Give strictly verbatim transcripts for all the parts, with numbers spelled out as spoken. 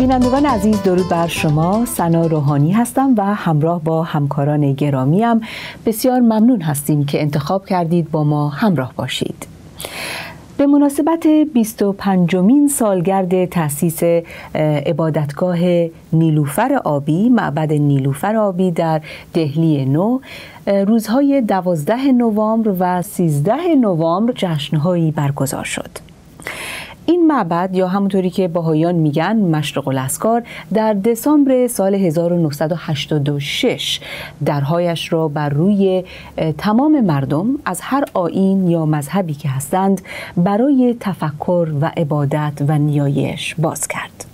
بینندگان عزیز، درود بر شما. سنا روحانی هستم و همراه با همکاران گرامیم بسیار ممنون هستیم که انتخاب کردید با ما همراه باشید. به مناسبت بیست و پنجمین سالگرد تأسیس عبادتگاه نیلوفر آبی، معبد نیلوفر آبی در دهلی نو، روزهای دوازده نوامبر و سیزده نوامبر جشنهایی برگزار شد. این معبد یا همونطوری که بهائیان میگن مشرق الاسکار در دسامبر سال هزار و نهصد و هشتاد و شش درهایش را بر روی تمام مردم از هر آیین یا مذهبی که هستند برای تفکر و عبادت و نیایش باز کرد.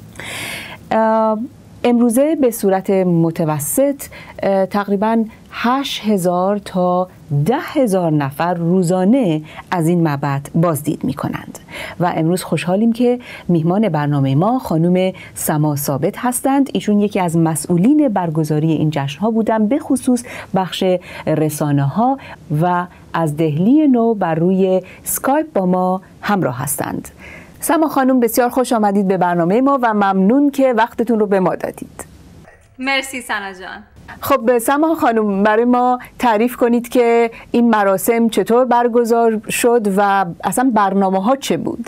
امروزه به صورت متوسط تقریباً هشت هزار تا ده هزار نفر روزانه از این معبد بازدید می کنند و امروز خوشحالیم که میهمان برنامه ما خانم سما ثابت هستند. ایشون یکی از مسئولین برگزاری این جشن ها بودن، به خصوص بخش رسانه ها، و از دهلی نو بر روی اسکایپ با ما همراه هستند. سما خانم، بسیار خوش آمدید به برنامه ما و ممنون که وقتتون رو به ما دادید. مرسی سنا جان. خب سما خانم، برای ما تعریف کنید که این مراسم چطور برگزار شد و اصلا برنامه ها چه بود؟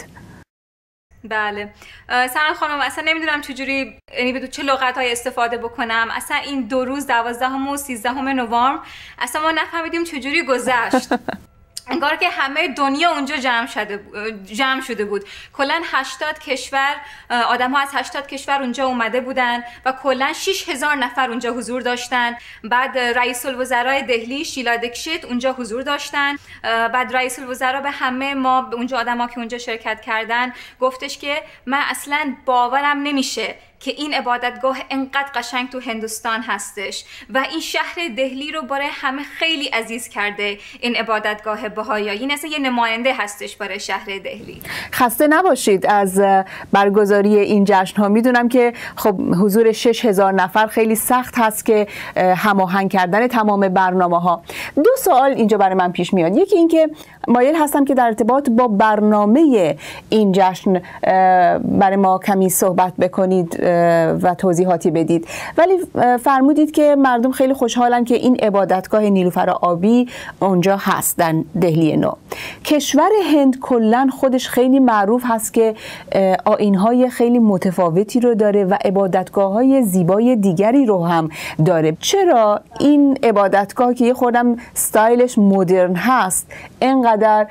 بله سنا خانم، اصلا نمیدونم چجوری، یعنی به چه لغت های استفاده بکنم. اصلا این دو روز دوازدهم و سیزدهم نوامبر اصلا ما نفهمیدیم چجوری گذشت. انگار که همه دنیا اونجا جمع شده جمع شده بود. کلا هشتاد کشور، آدم‌ها از هشتاد کشور اونجا اومده بودن و کلا شش هزار نفر اونجا حضور داشتن. بعد رئیس الوزرای دهلی شیلا دیکشیت اونجا حضور داشتن. بعد رئیس الوزرا به همه ما، به اونجا آدم‌ها که اونجا شرکت کردن، گفتش که من اصلا باورم نمیشه که این عبادتگاه انقدر قشنگ تو هندوستان هستش و این شهر دهلی رو برای همه خیلی عزیز کرده. این عبادتگاه بهایی این اصلا یه نماینده هستش برای شهر دهلی. خسته نباشید از برگزاری این جشن ها. میدونم که خب حضور شش هزار نفر خیلی سخت هست که هماهنگ کردن تمام برنامه ها. دو سوال اینجا برای من پیش میاد. یکی این که مایل هستم که در ارتباط با برنامه این جشن برای ما کمی صحبت بکنید و توضیحاتی بدید، ولی فرمودید که مردم خیلی خوشحالن که این عبادتگاه نیلوفر آبی اونجا هست در دهلی نو. کشور هند کلن خودش خیلی معروف هست که آیین‌های خیلی متفاوتی رو داره و عبادتگاه‌های زیبای دیگری رو هم داره. چرا این عبادتگاه که یه خودم ستایلش مدرن هست اینقدر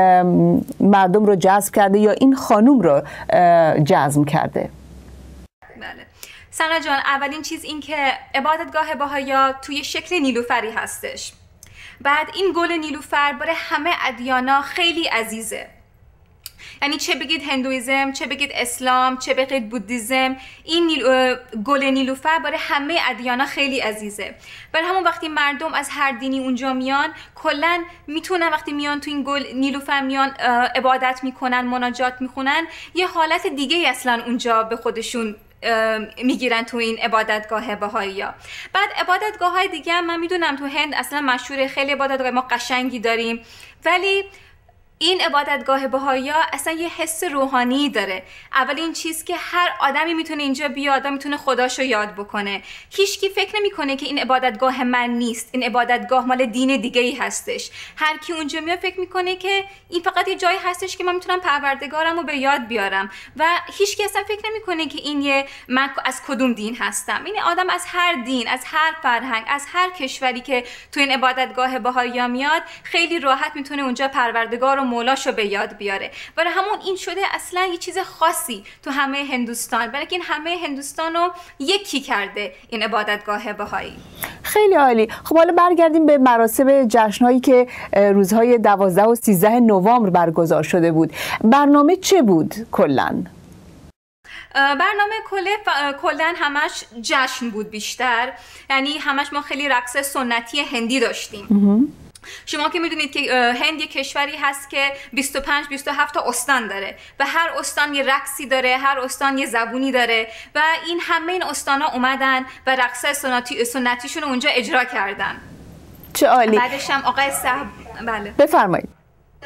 مردم رو جذب کرده یا این خانوم رو جذب کرده؟ بله سنا جان، اولین چیز این که عبادتگاه بهائیا توی شکل نیلوفری هستش. بعد این گل نیلوفر برای همه ادیانا خیلی عزیزه. یعنی چه بگید هندویزم، چه بگید اسلام، چه بگید بودیزم، این نیل... گل نیلوفر برای همه ادیانا خیلی عزیزه. برای همون وقتی مردم از هر دینی اونجا میان، کلا میتونن وقتی میان تو این گل نیلوفر میان عبادت میکنن، مناجات میخونن، یه حالت دیگه اصلا اونجا به خودشون میگیرن تو این عبادتگاه بهائیا. بعد عبادتگاه های دیگه هم من میدونم تو هند اصلا مشهور، خیلی عبادتگاه ما قشنگی داریم، ولی این عبادتگاه بهائیا اصلا یه حس روحانی داره. اولین چیز که هر آدمی میتونه اینجا بیاد و میتونه خداشو یاد بکنه. هیچکی فکر نمیکنه که این عبادتگاه من نیست، این عبادتگاه مال دین دیگه ای هستش. هر کی اونجا میاد فکر میکنه که این فقط یه جایی هستش که من میتونم پروردگارم رو به یاد بیارم و هیچکی اصلا فکر نمیکنه که این یه من از کدوم دین هستم. این آدم از هر دین، از هر فرهنگ، از هر کشوری که تو این عبادتگاه بهائیا میاد، خیلی راحت میتونه اونجا پروردگار و مولاشو به یاد بیاره. برای همون این شده اصلا یه چیز خاصی تو همه هندوستان، بلکه این همه هندوستان رو یکی کرده این عبادتگاه بهایی. خیلی عالی. خب حالا برگردیم به مراسم جشنهایی که روزهای دوازده و سیزده نوامبر برگزار شده بود. برنامه چه بود کلاً؟ برنامه کلا همش جشن بود بیشتر، یعنی همش ما خیلی رقص سنتی هندی داشتیم. شما که میدونید که هند یک کشوری هست که بیست و پنج بیست و هفت تا استان داره و هر استان یه رقصی داره، هر استان یه زبونی داره و این همه این استانا اومدن و رقص سنتی سنتیشون رو اونجا اجرا کردن. چه عالی. بعدش هم آقای صاحب بله بفرمایید. بفرمایید.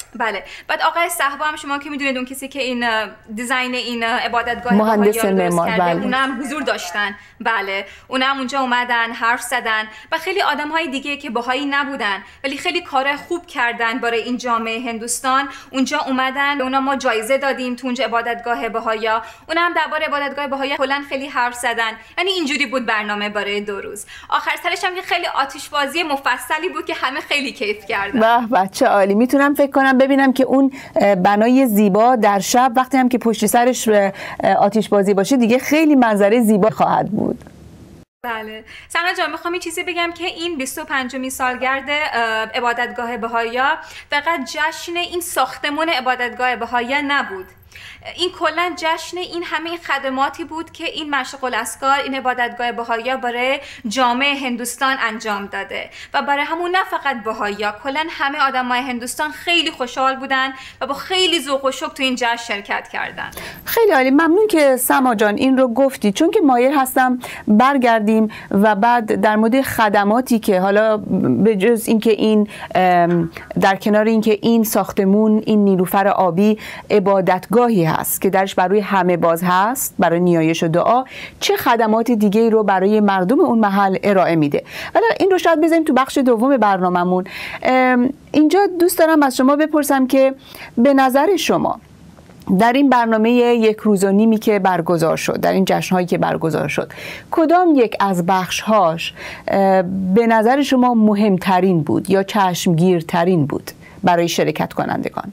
بله. بعد آقای صحبا هم شما که میدونید اون کسی که این دیزاین این عبادتگاه مهندس معمار، کرده، بله. اونم حضور داشتن. بله، اونم اونجا اومدن حرف زدن و خیلی آدم‌های دیگه که بهایی نبودن ولی خیلی کار خوب کردن برای این جامعه هندوستان اونجا اومدن. اونا ما جایزه دادیم تو اونجا عبادتگاه بهایا. اونم درباره عبادتگاه بهایا کلا خیلی حرف زدن. یعنی اینجوری بود برنامه برای دو روز. آخر سرش هم که خیلی آتشبازی مفصلی بود که همه خیلی کیف کردن. به بچه عالی. میتونم فکر کنم ببینم که اون بنای زیبا در شب وقتی هم که پشت سرش آتش بازی باشه دیگه خیلی منظره زیبا خواهد بود. بله. سنا جان میخوام این چیزی بگم که این بیست و پنجمین سالگرد عبادتگاه بهایا فقط جشن این ساختمون عبادتگاه بهایا نبود. این کلا جشن این همه خدماتی بود که این مشرق الاسکار، این عبادتگاه بهایا برای جامعه هندوستان انجام داده و برای همون نه فقط بهایا، کلا همه آدمای هندوستان خیلی خوشحال بودن و با خیلی ذوق و شوق تو این جشن شرکت کردن. خیلی عالی. ممنون که سما جان این رو گفتی، چون که مایل هستم برگردیم و بعد در مورد خدماتی که حالا به جز اینکه این در کنار اینکه این ساختمون، این نیلوفر آبی عبادتگاهی هست که درش برای همه باز هست، برای نیایش و دعا، چه خدمات دیگه رو برای مردم اون محل ارائه میده. ولی این رو شاید بذاریم تو بخش دوم برنامه‌مون. اینجا دوست دارم از شما بپرسم که به نظر شما در این برنامه یک روز و نیمی که برگزار شد، در این جشن‌هایی که برگزار شد، کدام یک از بخش‌هاش به نظر شما مهمترین بود یا چشمگیرترین بود برای شرکت کنندگان؟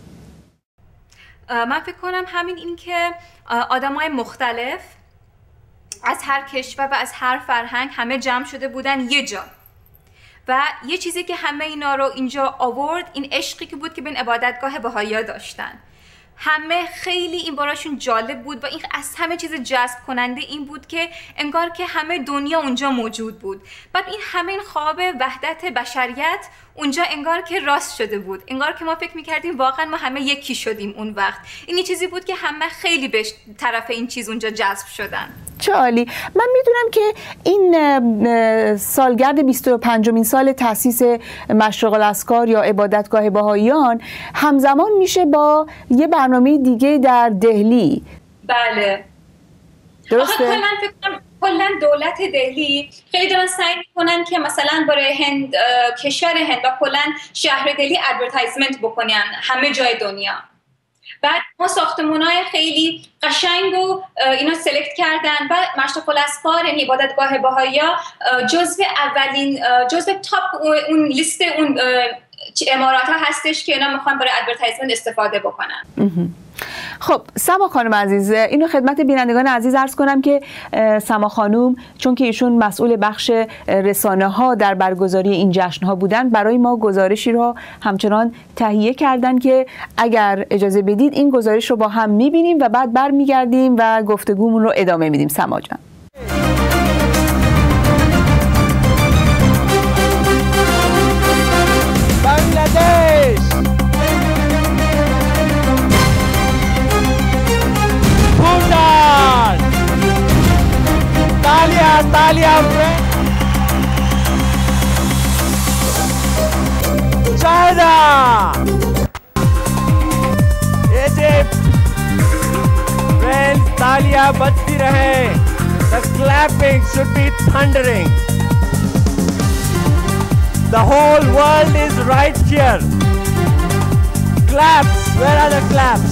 من فکر کنم همین این که آدمای مختلف از هر کشور و از هر فرهنگ همه جمع شده بودن یه جا و یه چیزی که همه اینا رو اینجا آورد این عشقی که بود که به این عبادتگاه بهایا داشتن. همه خیلی این براشون جالب بود و این از همه چیز جذب کننده این بود که انگار که همه دنیا اونجا موجود بود. بعد این همه این خواب وحدت بشریت اونجا انگار که راست شده بود، انگار که ما فکر میکردیم واقعا ما همه یکی شدیم اون وقت. این یه چیزی بود که همه خیلی به طرف این چیز اونجا جذب شدن. چه عالی. من میدونم که این سالگرد بیست و پنجمین سال تأسیس مشرق الاسکار یا عبادتگاه بهائیان همزمان میشه با یه برنامه دیگه در دهلی. بله. درسته؟ آخه کلا فکر کنم کلا دولت دهلی خیلی دارن سعی میکنن که مثلا برای هند، کشور هند و کلا شهر دهلی ادورتایزمنت بکنن همه جای دنیا. بعد ما ساختمان‌های خیلی قشنگ و اینا سلکت کردن و مشرق الاسکار یعنی عبادتگاه بهایا جزو اولین جزو تاپ اون لیست اون امارات ها هستش که اینا میخوان برای ادورتایزمنت استفاده بکنن. خب سما خانم عزیز، اینو خدمت بینندگان عزیز عرض کنم که سما خانم چون که ایشون مسئول بخش رسانه ها در برگزاری این جشن ها بودن، برای ما گزارشی رو همچنان تهیه کردن که اگر اجازه بدید این گزارش رو با هم میبینیم و بعد برمیگردیم و گفتگومون رو ادامه میدیم. سما جان. بنگلادش Bhutan Talia Talia China Egypt Friends, तालियां बजती रहे. The clapping should be thundering. The whole world is right here. Claps. Where are the claps?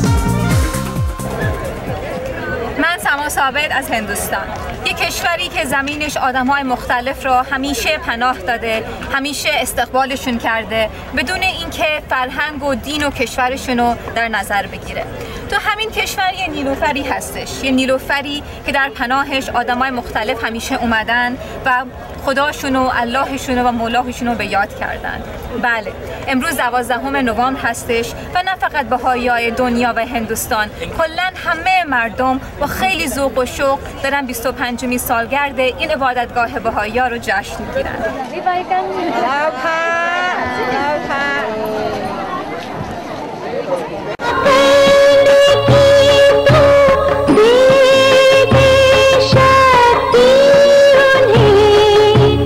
من سما ثابت از هندوستان، یک کشوری که زمینش آدم‌های مختلف رو همیشه پناه داده، همیشه استقبالشون کرده بدون اینکه فرهنگ و دین و کشورشون رو در نظر بگیره. تو همین کشور یه نیلوفری هستش، یه نیلوفری که در پناهش آدم‌های مختلف همیشه اومدن و خداشون و اللهشون و مولاهشون رو به یاد کردن. بله، امروز دوازدهم نوامبر هستش و نه فقط بهائیای دنیا و هندوستان، کلاً همه مردم با خیلی ذوق و شوق دارن بیست و پنجمین سالگرد این عبادتگاه بهائیا رو جشن میگیرن.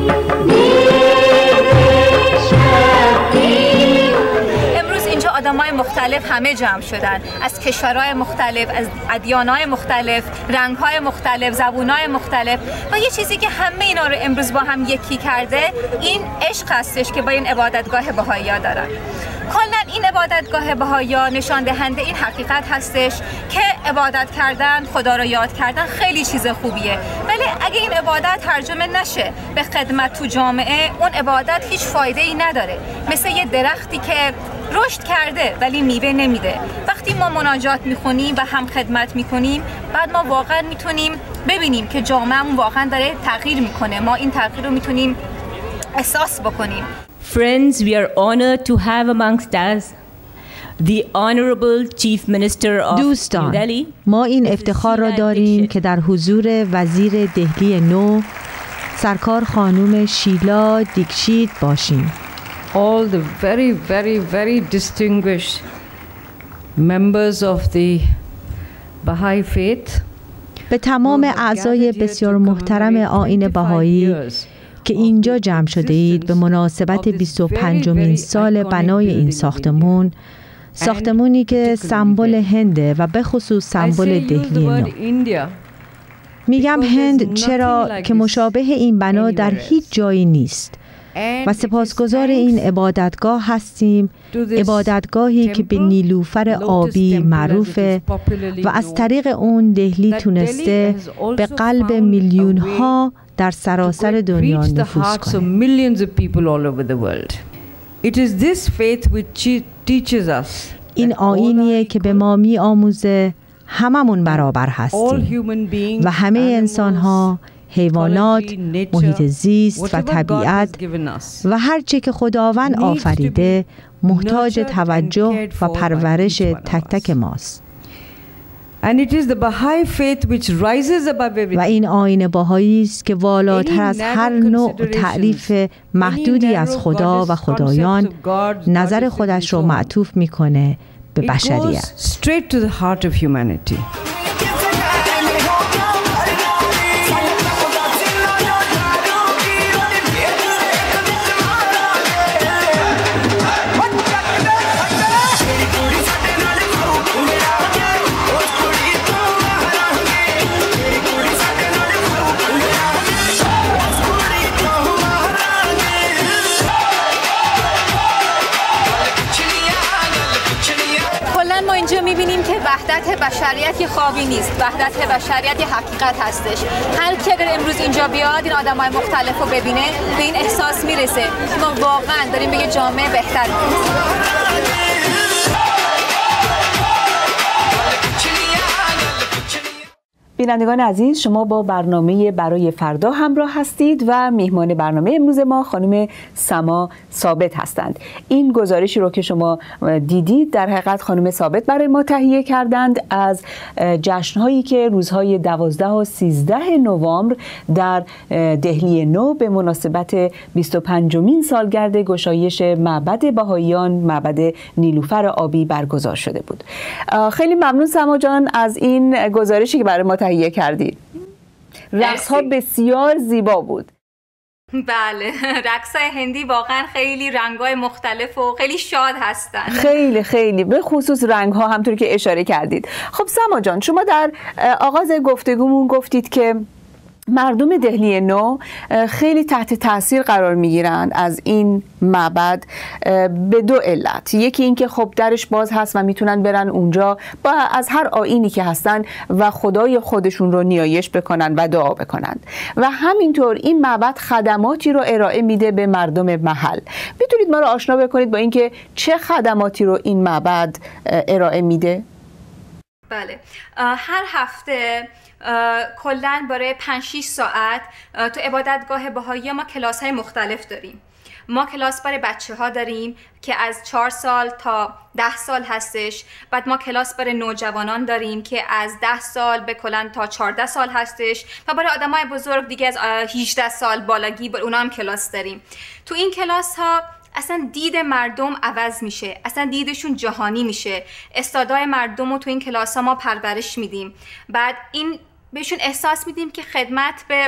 آدمای مختلف همه جمع شدن، از کشورهای مختلف، از ادیانهای مختلف، رنگهای مختلف، زبونهای مختلف، و یه چیزی که همه اینا رو امروز با هم یکی کرده این عشق هستش که با این عبادتگاه بهائی‌ها دارن. کلاً این عبادتگاه بهائی‌ها نشان دهنده این حقیقت هستش که عبادت کردن، خدا رو یاد کردن خیلی چیز خوبیه، ولی اگه این عبادت ترجمه نشه به خدمت تو جامعه، اون عبادت هیچ فایده ای نداره. مثل یه درختی که رشد کرده ولی میوه نمیده. وقتی ما مناجات میخونیم و هم خدمت میکنیم، بعد ما واقعا میتونیم ببینیم که جامعهمون واقعا داره تغییر میکنه، ما این تغییر رو میتونیم احساس بکنیم. Friends, we are honored to have amongst us the Honorable Chief Minister of دوستان، New Delhi. ما این افتخار را داریم که در حضور وزیر دهلی نو سرکار خانم شیلا دیکشیت باشیم. All the very, very, very distinguished members of the Baha'i faith. به تمام اعضای بسیار محترم آیین بهایی که اینجا جمع شده اید به مناسبت بیست و پنجمین سال بنای این ساختمون، ساختمونی که سمبل هنده و به خصوص سمبل دهلی نو. میگم هند چرا که مشابه این بنا در هیچ جایی نیست و سپاسگزار این عبادتگاه هستیم، عبادتگاهی که به نیلوفر آبی معروفه و از طریق اون دهلی تونسته به قلب میلیون ها در سراسر دنیا نفوذ کنه. این آیینیه که به ما می آموزه هممون برابر هستیم و همه انسان ها، حیوانات، محیط زیست و طبیعت و هر چه که خداوند آفریده محتاج توجه و پرورش تک تک ماست. و این آیین بهایی است که والاتر از هر نوع تعریف محدودی از خدا و خدایان نظر خودش رو معطوف میکنه به بشریت. وحدت بشریت یه خوابی نیست، وحدت بشریت یه حقیقت هستش. هر کی اگر امروز اینجا بیاد این آدمای مختلف رو ببینه به این احساس میرسه ما واقعا داریم به یه جامعه بهتر میرسیم. بینندگان عزیز، شما با برنامه برای فردا همراه هستید و میهمان برنامه امروز ما خانم سما ثابت هستند. این گزارشی رو که شما دیدید در حقیقت خانم ثابت برای ما تهیه کردند از جشنهایی که روزهای دوازده و سیزده نوامبر در دهلی نو به مناسبت بیست و پنجمین سالگرد گشایش معبد بهائیان، معبد نیلوفر آبی برگزار شده بود. خیلی ممنون سما جان از این گزارشی که برای ما تهیه کردید. رقص ها بسیار زیبا بود. بله، رقص هندی واقعا خیلی رنگ‌های مختلف و خیلی شاد هستن. خیلی خیلی به خصوص رنگ‌ها همونطور که اشاره کردید. خب سما جان، شما در آغاز گفتگومون گفتید که مردم دهلی نو خیلی تحت تاثیر قرار میگیرند از این معبد به دو علت. یکی این که خب درش باز هست و میتونن برن اونجا با از هر آیینی که هستن و خدای خودشون رو نیایش بکنن و دعا بکنن و همینطور این معبد خدماتی رو ارائه میده به مردم محل. میتونید ما رو آشنا بکنید با اینکه چه خدماتی رو این معبد ارائه میده؟ بله، هر هفته کلاً برای پنج شش ساعت تو عبادتگاه بهایی ما کلاس های مختلف داریم. ما کلاس برای بچه ها داریم که از چهار سال تا ده سال هستش. بعد ما کلاس برای نوجوانان داریم که از ده سال به کلاً تا چهارده سال هستش و برای آدمای بزرگ دیگه از هجده سال بالگی بر اونا هم کلاس داریم. تو این کلاس ها اصلا دید مردم عوض میشه، اصلا دیدشون جهانی میشه. استعداد مردم رو تو این کلاس ها ما پرورش میدیم. بعد این بهشون احساس میدیم که خدمت به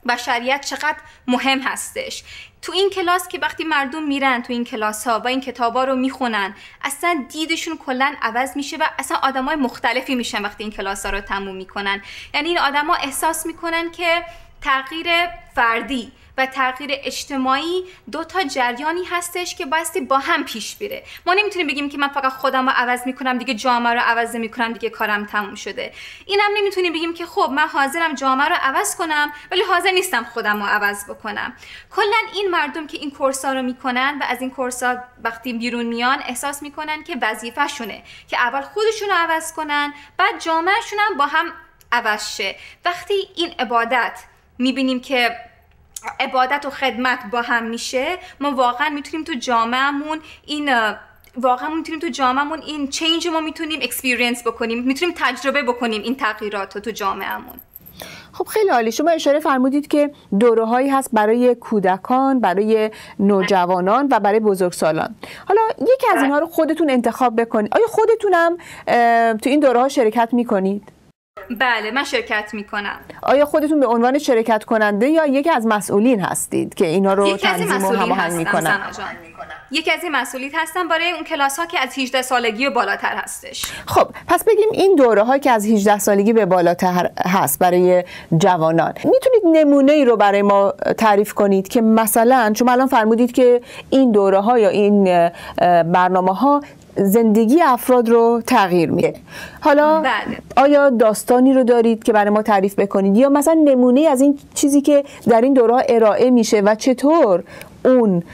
بشریت چقدر مهم هستش. تو این کلاس که وقتی مردم میرن تو این کلاس ها و این کتابا رو میخونن، اصلا دیدشون کلا عوض میشه و اصلا آدمای مختلفی میشن وقتی این کلاس ها رو تموم میکنن. یعنی این آدما احساس میکنن که تغییر فردی و تغییر اجتماعی دو تا جریانی هستش که بایستی با هم پیش بره. ما نمیتونیم بگیم که من فقط خودم رو عوض میکنم دیگه جامعه رو عوض نمیکنم دیگه کارم تموم شده. اینم نمیتونیم بگیم که خب من حاضرم جامعه رو عوض کنم ولی حاضر نیستم خودم رو عوض بکنم. کلا این مردم که این کورسا رو میکنن و از این کورسا وقتی بیرون میان احساس میکنن که وظیفه‌شونه که اول خودشون رو عوض کنن، بعد جامعهشون هم با هم عوض شه. وقتی این عبادت میبینیم که عبادت و خدمت با هم میشه، ما واقعا میتونیم تو جامعهمون این واقعا میتونیم تو جامعهمون این چینج ما میتونیم اکسپریانس بکنیم، میتونیم تجربه بکنیم این تغییرات رو تو جامعهمون. خب خیلی عالی. شما اشاره فرمودید که دوره‌هایی هست برای کودکان، برای نوجوانان و برای بزرگسالان. حالا یکی از اینها رو خودتون انتخاب بکنید. آیا خودتونم تو این دوره‌ها شرکت میکنید؟ بله، من شرکت میکنم. آیا خودتون به عنوان شرکت کننده یا یکی از مسئولین هستید که اینا رو تنظیم و هماهنگ میکنن؟ یکی از این مسئولیت هستم برای اون کلاس ها که از هجده سالگی و بالاتر هستش. خب پس بگیم این دوره ها که از هجده سالگی به بالاتر هست برای جوانان، میتونید نمونه ای رو برای ما تعریف کنید که مثلا شما الان فرمودید که این دوره ها یا این برنامه ها زندگی افراد رو تغییر میده. حالا بله. آیا داستانی رو دارید که برای ما تعریف بکنید یا مثلا نمونه از این چیزی که در این دوره ها ارائه میشه و چطور اون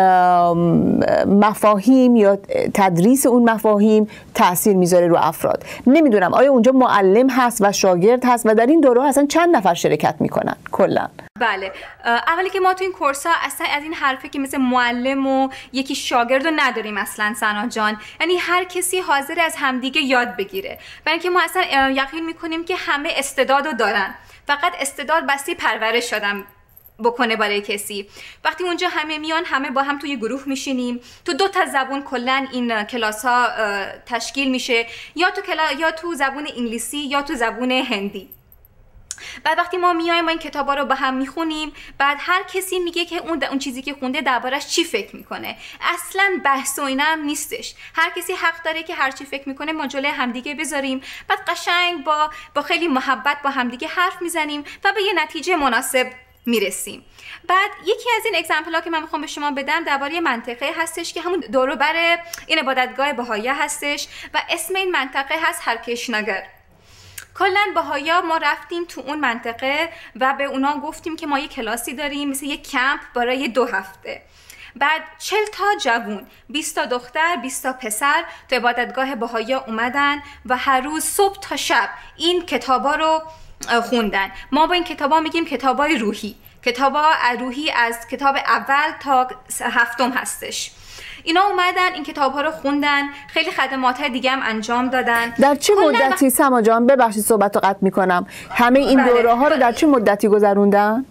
مفاهیم یا تدریس اون مفاهیم تأثیر میذاره رو افراد؟ نمیدونم آیا اونجا معلم هست و شاگرد هست و در این دوره اصلا چند نفر شرکت میکنن کلا؟ بله، اولی که ما تو این کورس ها اصلا از این حرفه که مثل معلم و یکی شاگرد رو نداریم اصلا سنا جان. یعنی هر کسی حاضر از همدیگه یاد بگیره، برای اینکه ما اصلا یقین میکنیم که همه استعداد رو دارن، فقط استعداد بسی پرورش شدن بکنه برای کسی. وقتی اونجا همه میان، همه با هم توی گروه میشینیم، تو دو تا زبون کلا این کلاس ها تشکیل میشه، یا تو کلا... یا تو زبون انگلیسی یا تو زبون هندی. بعد وقتی ما میایم ما این کتابا رو با هم میخونیم، بعد هر کسی میگه که اون اون چیزی که خونده دربارش چی فکر میکنه. اصلا بحث و اینا هم نیستش، هر کسی حق داره که هر چی فکر میکنه ما جلوی همدیگه بذاریم، بعد قشنگ با با خیلی محبت با همدیگه حرف میزنیم و به یه نتیجه مناسب میرسیم. بعد یکی از این اگزمپل ها که من میخوام به شما بدم درباره منطقه هستش که همون دور و بر این عبادتگاه بهایا هستش و اسم این منطقه هست هرکشنگر. کلا بهایا ما رفتیم تو اون منطقه و به اونا گفتیم که ما یه کلاسی داریم مثل یه کمپ برای دو هفته. بعد چهل تا جوون، بیست تا دختر، بیست تا پسر تو عبادتگاه بهایا اومدن و هر روز صبح تا شب این کتابا رو خوندن. ما با این کتابا میگیم کتابای روحی. کتابا روحی از کتاب اول تا هفتم هستش. اینا اومدن این کتاب ها رو خوندن، خیلی خدمات دیگه هم انجام دادن. در چه مدتی و... سما جان ببخشید صحبت رو قطع میکنم، همه این بله. دوره ها رو در چه مدتی گذروندن؟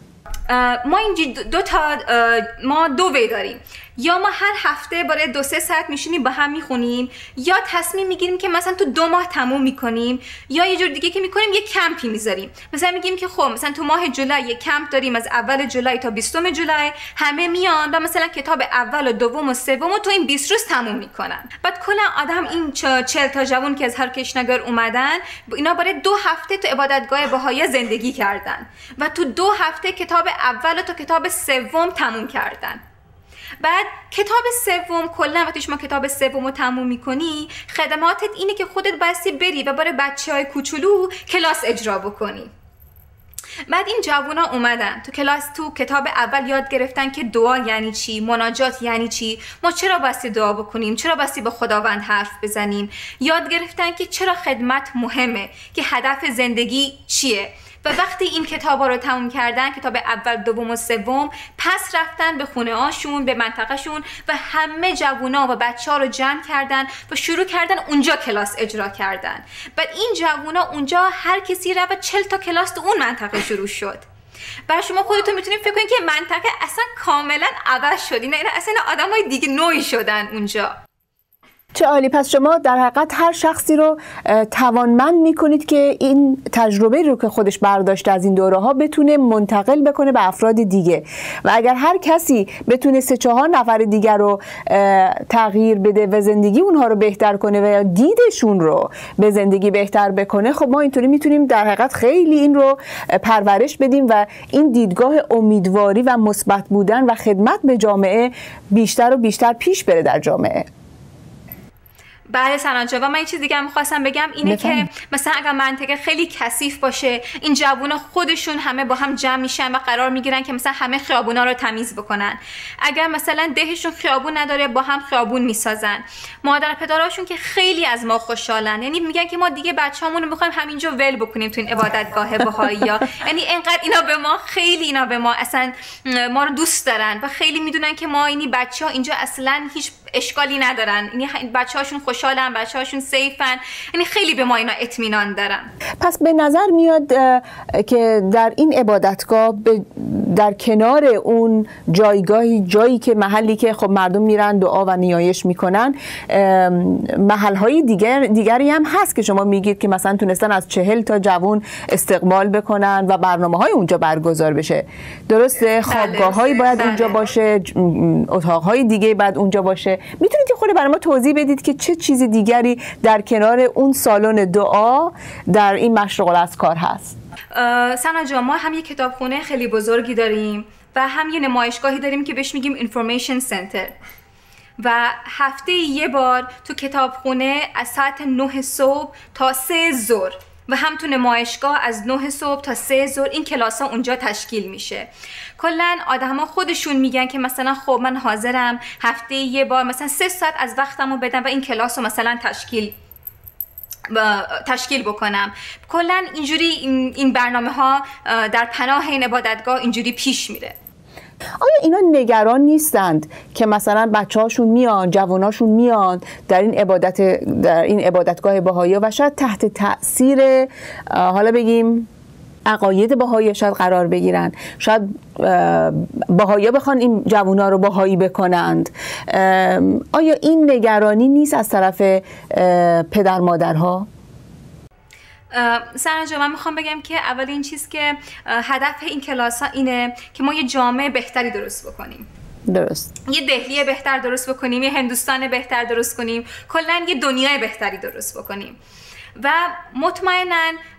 ما اینجا دو تا ما دو وی داریم، یا ما هر هفته برای دو سه ساعت میشینیم با هم میخونیم، یا تصمیم میگیریم که مثلا تو دو ماه تموم میکنیم، یا یه جور دیگه که میکنیم یه کمپی میذاریم. مثلا میگیم که خب مثلا تو ماه جولای یه کمپ داریم از اول جولای تا بیستم جولای، همه میان و مثلا کتاب اول و دوم و سوم و تو این بیست روز تموم میکنن. بعد کلا آدم این چهل تا جوون که از هرکشنگر اومدن اینا برای دو هفته تو عبادتگاه بهایا زندگی کردن و تو دو هفته کتاب اول تا کتاب سوم تموم کردن. بعد کتاب سوم کلا وقتی شما کتاب سوم رو تموم میکنی، خدماتت اینه که خودت بایستی بری و برای بچهای کوچولو کلاس اجرا بکنی. بعد این جوونا اومدن تو کلاس، تو کتاب اول یاد گرفتن که دعا یعنی چی، مناجات یعنی چی، ما چرا بایستی دعا بکنیم، چرا بایستی با خداوند حرف بزنیم. یاد گرفتن که چرا خدمت مهمه، که هدف زندگی چیه. و وقتی این کتابا رو تموم کردن، کتاب اول، دوم و سوم، پس رفتن به خونه هاشون، به منطقه شون و همه جوونا و بچه‌ها رو جمع کردن و شروع کردن اونجا کلاس اجرا کردن. بعد این جوونا اونجا هر کسی رو چهل تا کلاس تو اون منطقه شروع شد. و شما خودتون میتونید فکر کنید که منطقه اصلا کاملا عوض شد. اینا اصلا آدمای دیگه نوعی شدن اونجا. چه عالی. پس شما در حقیقت هر شخصی رو توانمند میکنید که این تجربه رو که خودش برداشته از این دوره ها بتونه منتقل بکنه به افراد دیگه، و اگر هر کسی بتونه سه چهار نفر دیگر رو تغییر بده و زندگی اونها رو بهتر کنه و یا دیدشون رو به زندگی بهتر بکنه، خب ما اینطوری میتونیم در حقیقت خیلی این رو پرورش بدیم و این دیدگاه امیدواری و مثبت بودن و خدمت به جامعه بیشتر و بیشتر پیش بره در جامعه. بله سناجا، و من یه چیز دیگه هم می‌خواستم بگم اینه نفهم. که مثلا اگر منطقه خیلی کثیف باشه، این جوونا خودشون همه با هم جمع میشن و قرار میگیرن که مثلا همه خیابونا رو تمیز بکنن. اگر مثلا دهشون خیابون نداره، با هم خیابون میسازن. مادر پدراشون که خیلی از ما خوشحالن، یعنی میگن که ما دیگه بچه‌مون رو می‌خوایم همینجا ول بکنیم تو این عبادتگاه بهائی‌ها. یعنی اینقدر اینا به ما خیلی اینا به ما اصلا ما رو دوست دارن و خیلی میدونن که ما اینی بچه‌ها اینجا اصلا هیچ اشکالی ندارن، یعنی بچه‌هاشون خوشحالن، بچه‌هاشون سیفن، یعنی خیلی به ما اینا اطمینان دارن. پس به نظر میاد که در این عبادتگاه در کنار اون جایگاهی جایی که محلی که خب مردم میرن دعا و نیایش میکنن، محل‌های دیگر دیگری هم هست که شما میگید که مثلا تونستن از چهل تا جوان استقبال بکنن و برنامه‌های اونجا برگزار بشه. درسته؟ خوابگاه‌هایی باید بله. اونجا باشه، اتاق‌های دیگه باید اونجا باشه. میتونید یه خورده برای ما توضیح بدید که چه چیز دیگری در کنار اون سالن دعا در این مشرق الاذکار هست؟ سنا جان، ما هم یه کتابخونه خیلی بزرگی داریم و هم یه نمایشگاهی داریم که بهش میگیم اینفورمیشن سنتر، و هفته یه بار تو کتابخونه از ساعت نه صبح تا سه ظهر و هم تو نمایشگاه از نه صبح تا سه ظهر این کلاس ها اونجا تشکیل میشه. کلن آدم ها خودشون میگن که مثلا خب من حاضرم هفته یه بار مثلا سه ساعت از وقتمو بدم و این کلاس رو مثلا تشکیل تشکیل بکنم. کلن اینجوری این برنامه ها در پناه این عبادتگاه اینجوری پیش میره. آیا اینا نگران نیستند که مثلا بچه‌هاشون میان، جواناشون میان در این عبادت در این عبادتگاه بهائی‌ها و شاید تحت تأثیر حالا بگیم عقاید بهایی شاید قرار بگیرن، شاید بهائی‌ها بخوان این جوونا رو بهایی بکنند؟ آیا این نگرانی نیست از طرف پدر مادرها؟ سرنا جان، من میخوام بگم که اولین چیز که هدف این کلاس ها اینه که ما یه جامعه بهتری درست بکنیم. درست. یه دهلی بهتر درست بکنیم، یه هندوستان بهتر درست کنیم، کلاً یه دنیای بهتری درست بکنیم. و مطمئناً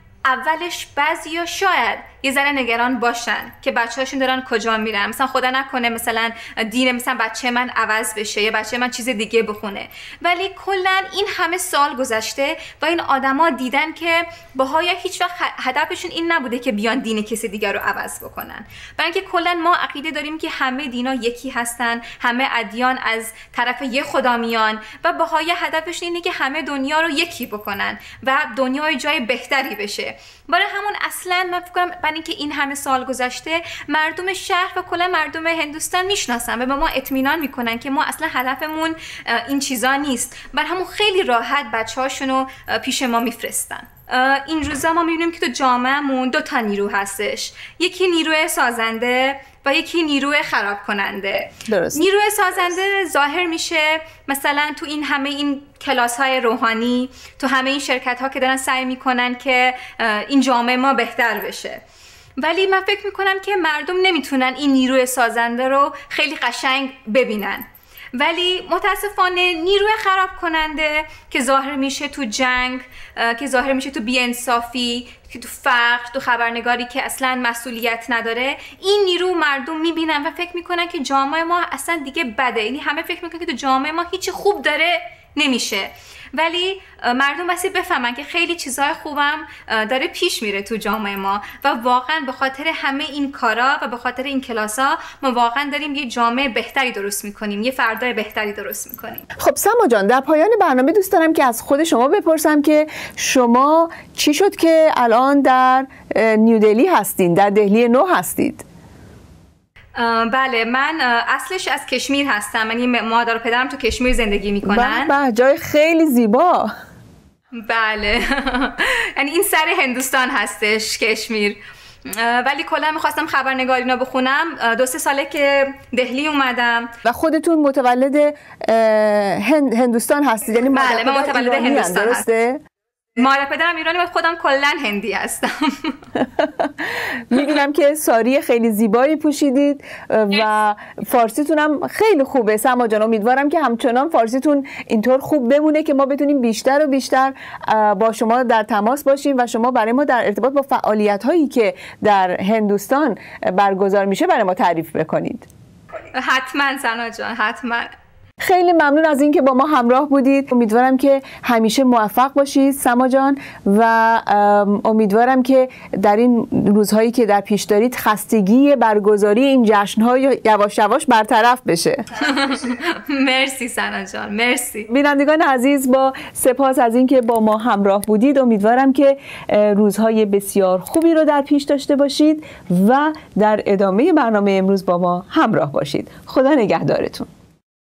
اولش بعضیا شاید یه ذره نگران باشن که بچه‌هاشون دارن کجا میرن، مثلا خدا نکنه مثلا دین مثلا بچه من عوض بشه یا بچه من چیز دیگه بخونه. ولی کلا این همه سال گذشته و این آدما دیدن که بهایا هیچ وقت هدفشون این نبوده که بیان دین کسی دیگر رو عوض بکنن، برای اینکه کلا ما عقیده داریم که همه دینا یکی هستن، همه ادیان از طرف یه خدا میان و بهایا هدفشون اینه که همه دنیا رو یکی بکنن و دنیای جای بهتری بشه. برای همون اصلا من فکر کنم برای اینکه این همه سال گذشته مردم شهر و کلا مردم هندوستان میشناسن و به ما اطمینان میکنن که ما اصلا هدفمون این چیزا نیست، برای همون خیلی راحت بچه‌هاشونو پیش ما میفرستن. این روزا ما میبینیم که تو جامعهمون دو تا نیرو هستش، یکی نیروی سازنده و یکی نیروی خراب کننده. درست. نیروی سازنده ظاهر میشه مثلا تو این همه این کلاس های روحانی، تو همه این شرکت ها که دارن سعی میکنن که این جامعه ما بهتر بشه. ولی من فکر میکنم که مردم نمیتونن این نیروی سازنده رو خیلی قشنگ ببینن. ولی متاسفانه نیروی خراب کننده که ظاهر میشه تو جنگ، که ظاهر میشه تو بی‌انصافی، که تو فقر، تو خبرنگاری که اصلا مسئولیت نداره، این نیرو مردم میبینن و فکر میکنن که جامعه ما اصلا دیگه بده، یعنی همه فکر میکنن که تو جامعه ما هیچ خوب داره نمیشه. ولی مردم بسی بفهمن که خیلی چیزهای خوبم داره پیش میره تو جامعه ما و واقعا به خاطر همه این کارا و به خاطر این کلاسا ما واقعا داریم یه جامعه بهتری درست میکنیم، یه فردای بهتری درست میکنیم. خب سما جان، در پایان برنامه دوست دارم که از خود شما بپرسم که شما چی شد که الان در نیودلهی هستین، در دهلی نو هستید؟ بله، من اصلش از کشمیر هستم، یعنی مادر و پدرم تو کشمیر زندگی میکنن. به جای خیلی زیبا. بله یعنی این سر هندوستان هستش کشمیر. ولی کلا میخواستم خبرنگاری اینا بخونم. دو سه ساله که دهلی اومدم. و خودتون متولد هند، هندوستان هستید؟ یعنی بله من متولد هندوستان درسته؟ مادر پدرم ایرانی و خودم کلا هندی هستم. میبینم که ساری خیلی زیبایی پوشیدید و فارسیتون هم خیلی خوبه سما جان. امیدوارم که همچنان فارسیتون اینطور خوب بمونه که ما بتونیم بیشتر و بیشتر با شما در تماس باشیم و شما برای ما در ارتباط با فعالیت هایی که در هندوستان برگزار میشه برای ما تعریف بکنید. حتما سنا جان، حتما. خیلی ممنون از اینکه با ما همراه بودید. امیدوارم که همیشه موفق باشید سما جان و امیدوارم که در این روزهایی که در پیش دارید خستگی برگزاری این جشن‌های یواش یواش برطرف بشه. مرسی سنا جان، مرسی. بینندگان عزیز با سپاس از اینکه با ما همراه بودید. امیدوارم که روزهای بسیار خوبی رو در پیش داشته باشید و در ادامه برنامه امروز با ما همراه باشید. خدا نگهدارتون.